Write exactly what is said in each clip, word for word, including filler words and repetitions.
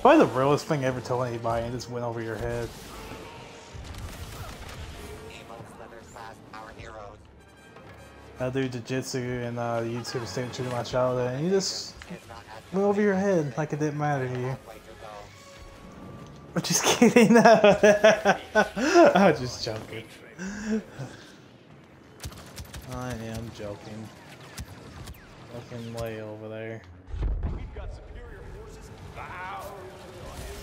Probably the realest thing ever told anybody and just went over your head. I do jujitsu and uh, YouTube stayed true to my childhood, and you just went over your head like it didn't matter to you. I'm just kidding. I'm just joking. I am joking. Fucking lay over there. We've got superior forces bow to your head.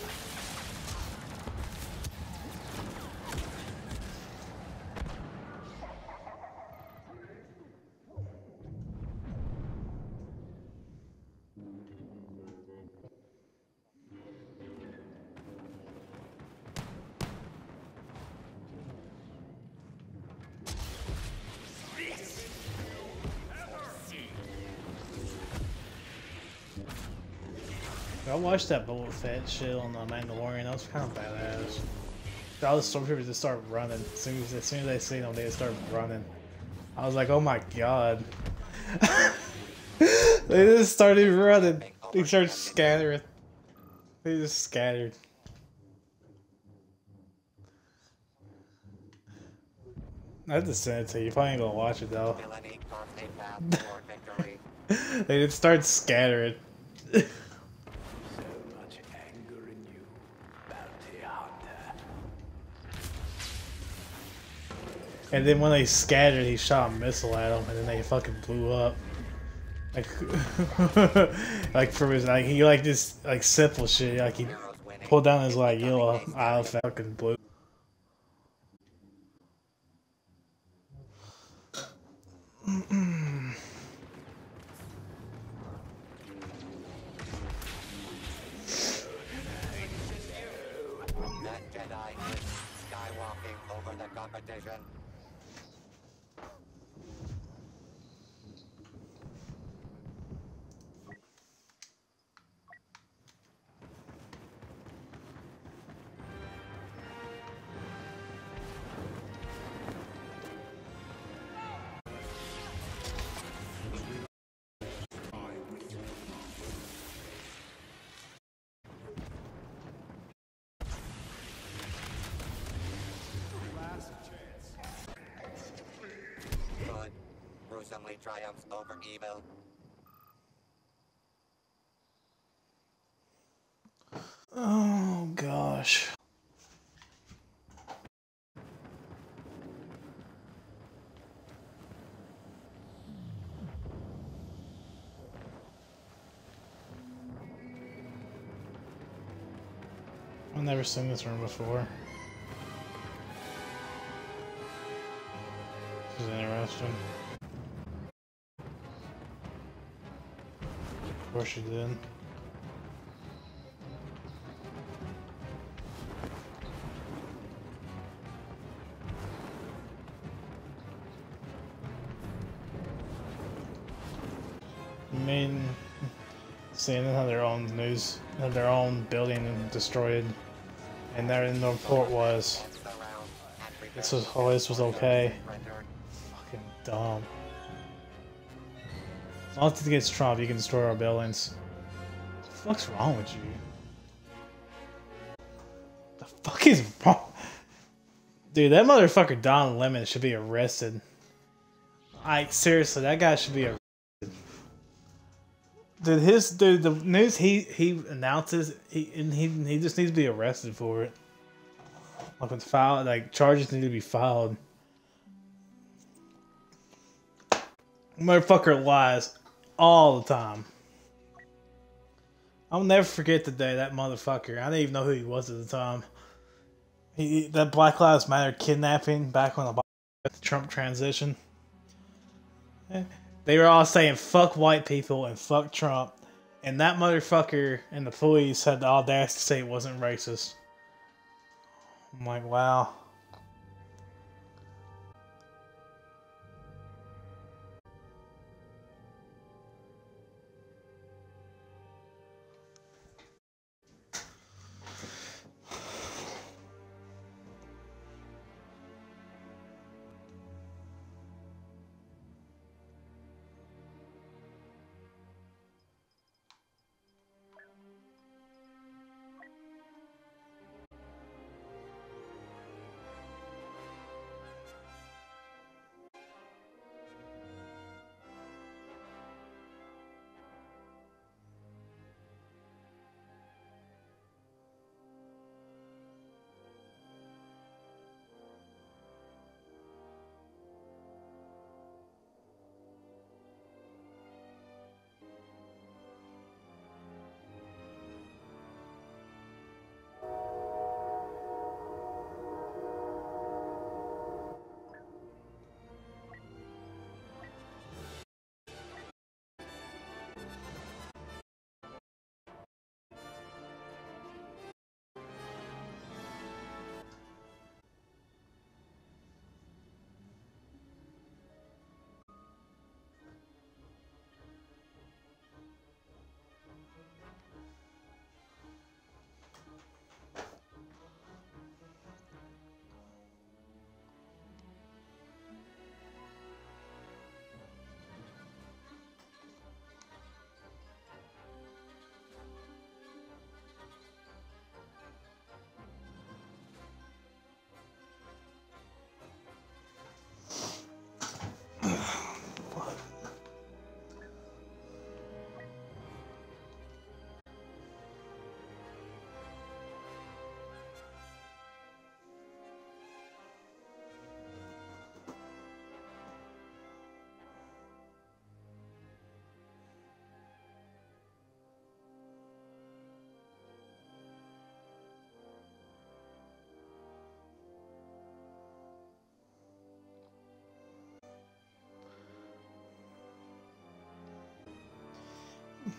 I watched that Boba Fett shit on the Mandalorian. That was kind of badass. All the stormtroopers just start running. As soon as, as soon as they see them, they just start running. I was like, oh my god. They just started running. They started scattering. They just scattered. I have to send it to you. You probably ain't gonna watch it though. They just start scattering. And then when they scattered, he shot a missile at them, and then they fucking blew up. Like, like for his, like he like this like simple shit. Like he pulled down his like yellow eye, fucking blew. That Jedi is skywalking over the competition. Good gruesomely triumphs over evil. Oh gosh. I've never seen this room before. This is interesting. Of course you did. I mean, seeing how their own news, had their own building destroyed, and their in the report was, this was, oh, this was okay. Fucking dumb. As long as it gets Trump, you can destroy our buildings. What the fuck's wrong with you? The fuck is wrong? Dude, that motherfucker Don Lemon should be arrested. Like, seriously, that guy should be arrested. Dude, his dude, the news he he announces, he and he he just needs to be arrested for it. Like it's filed, like charges need to be filed. Motherfucker lies all the time. I'll never forget the day that motherfucker. I didn't even know who he was at the time. He that Black Lives Matter kidnapping back when the Trump transition. They were all saying fuck white people and fuck Trump, and that motherfucker and the police had the audacity to say it wasn't racist. I'm like, wow.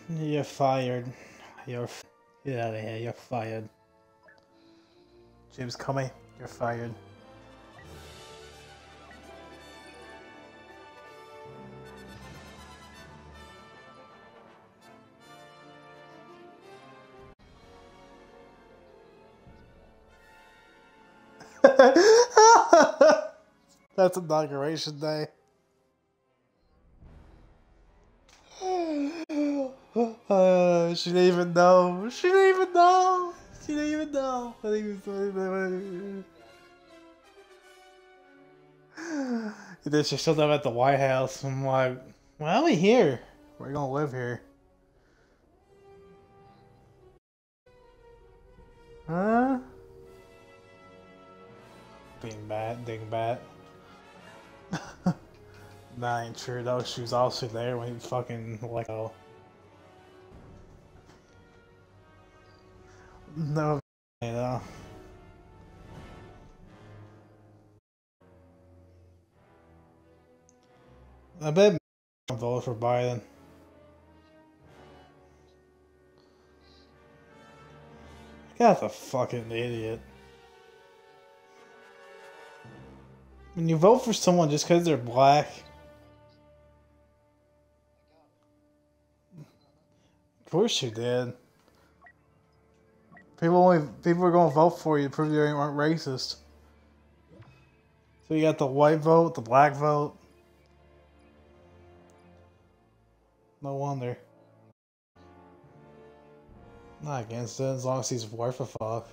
You're fired. You're f get out of here. You're fired. James Comey, you're fired. That's inauguration day. Uh, she didn't even know. She didn't even know. She didn't even know. What he was doing. And then she showed up at the White House. I'm like, why are we here? We're gonna live here. Huh? Dingbat, dingbat. That ain't true though. She was also there when he fucking like oh. No, you know. I bet I'm voting for Biden. That's a fucking idiot. When you vote for someone just because they're black, of course you did. People only people are gonna vote for you to prove you ain't racist. So you got the white vote, the black vote. No wonder. Not against it, as long as he's worth a fuck.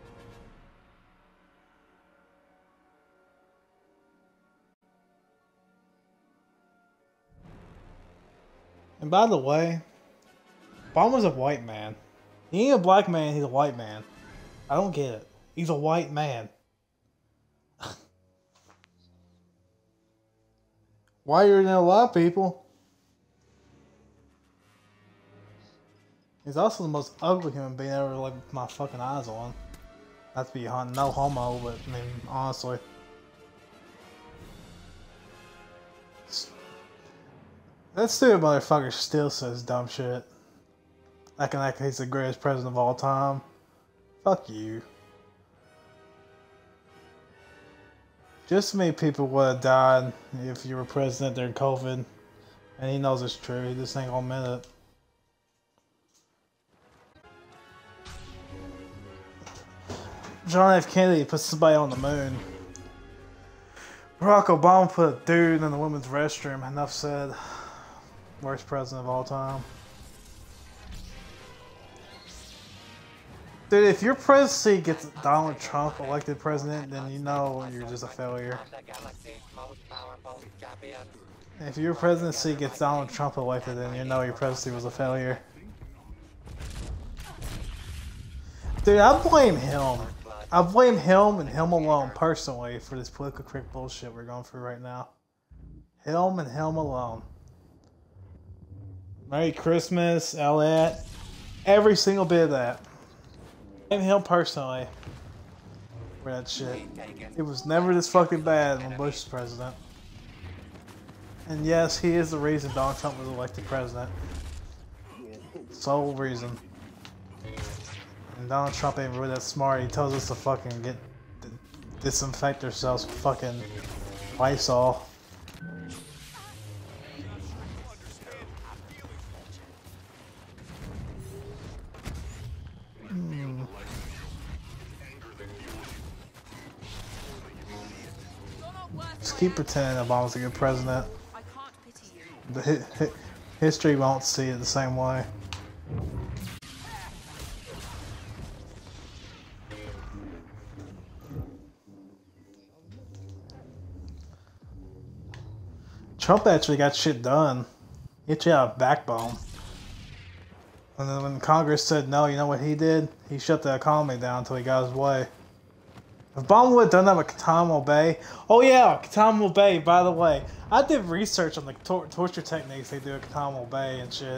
And by the way, Obama's a white man. He ain't a black man, he's a white man. I don't get it. He's a white man. Whiter than a lot of people. He's also the most ugly human being I ever laid my fucking eyes on. Not to be no homo, but I mean, honestly. That stupid motherfucker still says dumb shit. Acting like he's the greatest president of all time. Fuck you. Just many people would have died if you were president during COVID. And he knows it's true, he just ain't gonna admit it. John F. Kennedy put somebody on the moon. Barack Obama put a dude in the women's restroom. Enough said. Worst president of all time. Dude, if your presidency gets Donald Trump elected president, then you know you're just a failure. If your presidency gets Donald Trump elected, then you know your presidency was a failure. Dude, I blame him. I blame him and him alone personally for this political correct bullshit we're going through right now. Him and him alone. Merry Christmas, all that. Every single bit of that. And him personally for that shit. It was never this fucking bad when Bush was president. And yes, he is the reason Donald Trump was elected president. Sole reason. And Donald Trump ain't really that smart. He tells us to fucking get disinfect ourselves with fucking Lysol. Hmm. Just keep pretending Obama's a good president. The hi hi history won't see it the same way. Trump actually got shit done. He actually had a backbone. And then when Congress said no, you know what he did? He shut the economy down until he got his way. If Obama would have done that with Guantanamo Bay... Oh yeah, Guantanamo Bay, by the way. I did research on the tor torture techniques they do at Guantanamo Bay and shit.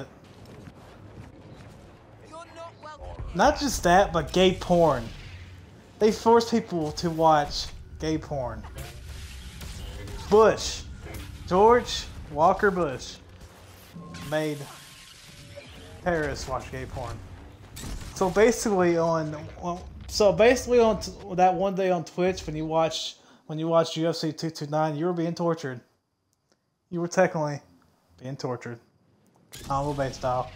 Not just that, but gay porn. They force people to watch gay porn. Bush. George Walker Bush made terrorists watch gay porn. So basically on, on so basically on t that one day on Twitch when you watch when you watched U F C two twenty-nine, you were being tortured. You were technically being tortured, Combo Bay style.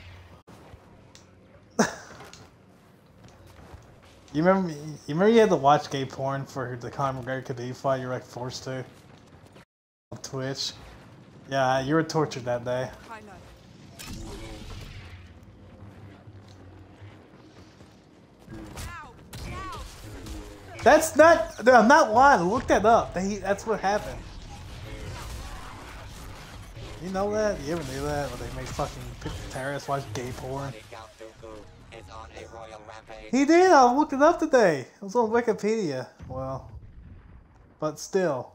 You remember? You remember you had to watch gay porn for the Conor McGregor Khabib fight. You were like forced to on Twitch. Yeah, you were tortured that day. That's not. I'm not lying. Look that up. They, that's what happened. You know that? You ever knew that? Where they make fucking terrorists watch gay porn? He did. I looked it up today. It was on Wikipedia. Well, but still.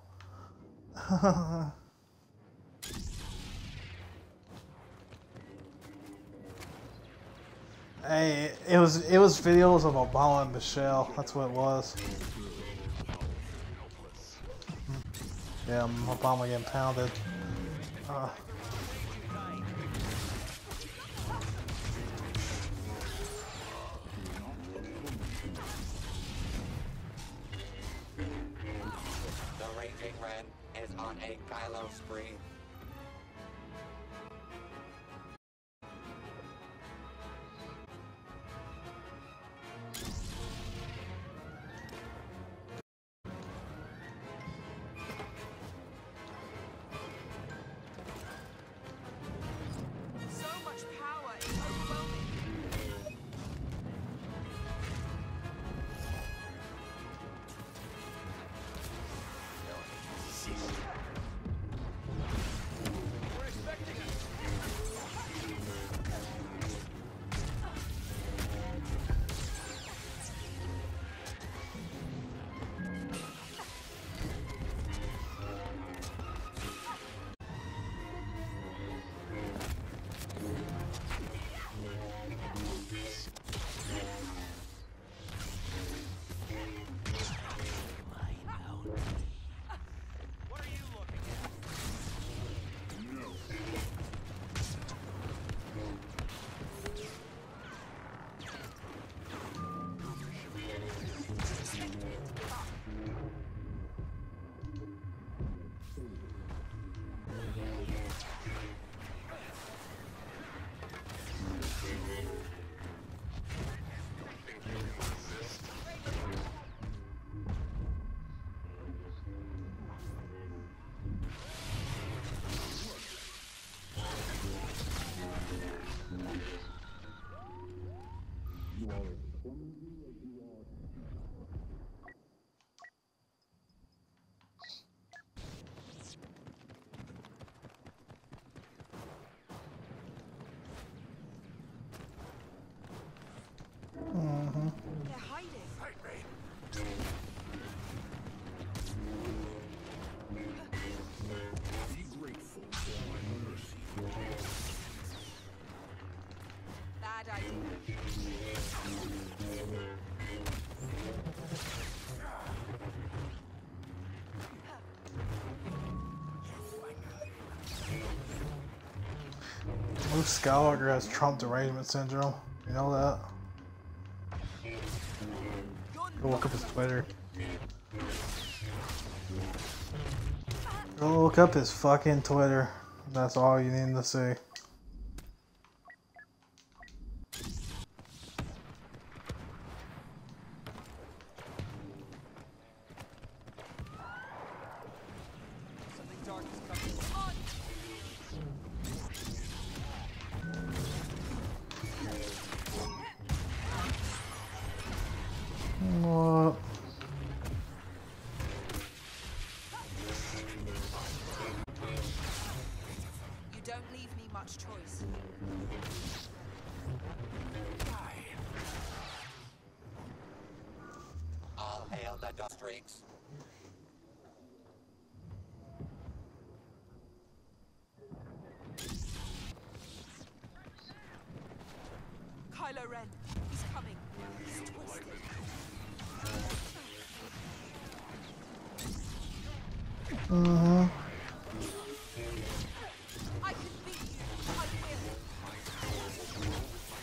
Hey, it was it was videos of Obama and Michelle. That's what it was. Yeah, Obama getting pounded. Uh. The Raging Ren is on a Kylo spree. Mm-hmm. They're hiding. Be grateful for my mercy. Bad idea. Luke Skywalker has Trump derangement syndrome. You know that? Go look up his Twitter. Go look up his fucking Twitter. That's all you need to see. Something dark is coming. On. What? You don't leave me much choice. All hail the dust streaks. Kylo Ren, he's coming. He's twisted. Mm-hmm. I can beat you. I will.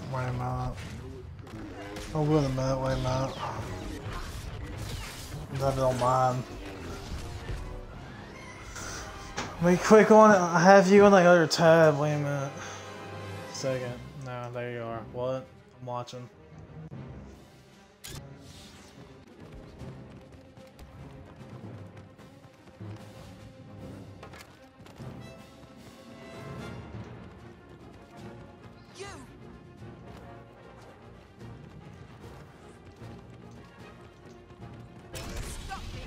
Wait a minute. Oh, wait a minute, wait a minute. That don't mind. Wait, quick on it. I have you on the other tab. Wait a minute. Second. No, there you are. What? I'm watching. You! Stop me!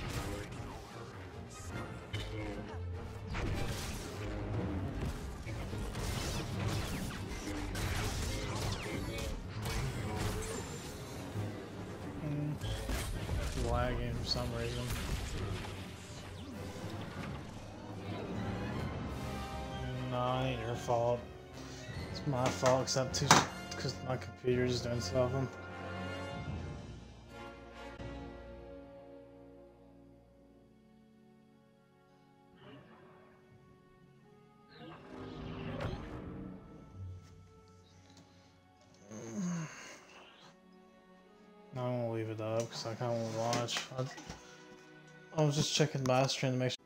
Mm. Lagging for some reason. No, it ain't your fault. It's my fault, except because my computer's doing something. I'm gonna leave it up because I kind of want to watch. I, I was just checking my stream to make sure.